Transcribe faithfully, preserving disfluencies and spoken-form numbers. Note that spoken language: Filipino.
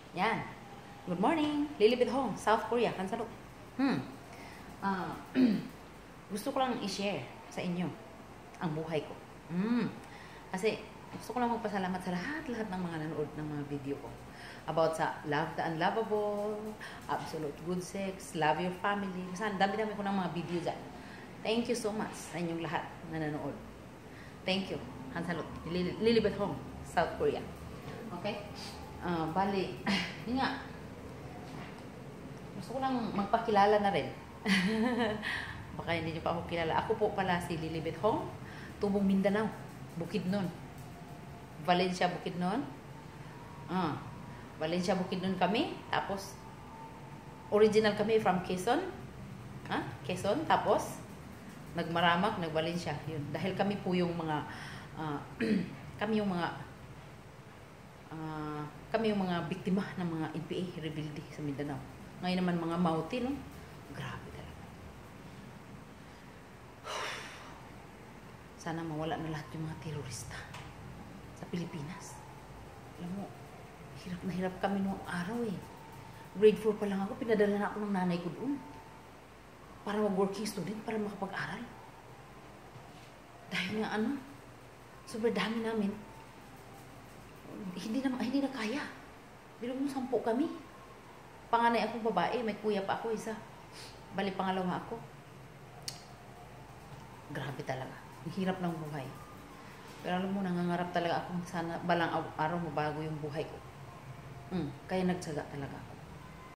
Yan. Good morning. Lilibet Hong, South Korea, Kansalo. Hmm. Ah, gusto ko lang i-share sa inyo ang buhay ko. Hmm. Kasi gusto ko lang magpasalamat sa lahat-lahat ng mga nanood ng mga video ko. About sa Love the Unlovable, Absolute Good Sex, Love Your Family. Kasi ang dami-dami ko ng mga video dyan. Thank you so much sa inyong lahat na nanood. Thank you. Hansalot. Lilibet Hong, South Korea. Okay? Uh, bali, yun nga. Gusto ko lang magpakilala na rin. Baka hindi nyo pa ako kilala. Ako po pala si Lilibet Hong, Tubong Mindanao, Bukidnon. Valencia, Bukidnon. Ah, Valencia, Bukidnon kami. Tapos, original kami from Quezon. Ha? Quezon. Tapos, nagmaramak, nagvalencia. Yun. Dahil kami po yung mga, uh, kami yung mga, uh, kami yung mga biktima ng mga N P A rebelde sa Mindanao. Ngayon naman mga Mauti, no? Grabe talaga. Sana mawala na lahat yung mga terorista sa Pilipinas. Alam mo, hirap na hirap kami noong araw eh. Grade four pa lang ako, pinadala na ako ng nanay ko doon. Para mag-working student, para makapag-aral. Dahil nga ano, sobrang dami namin, hindi na, hindi na kaya. Bilog mo, sampu kami. Panganay akong babae, may kuya pa ako, isa. Bali, pangalawa ako. Grabe talaga. Ang hirap ng buhay. Pero alam mo, nangangarap talaga ako sana balang araw mabago yung buhay ko. Mm, kaya nagtsaga talaga ako.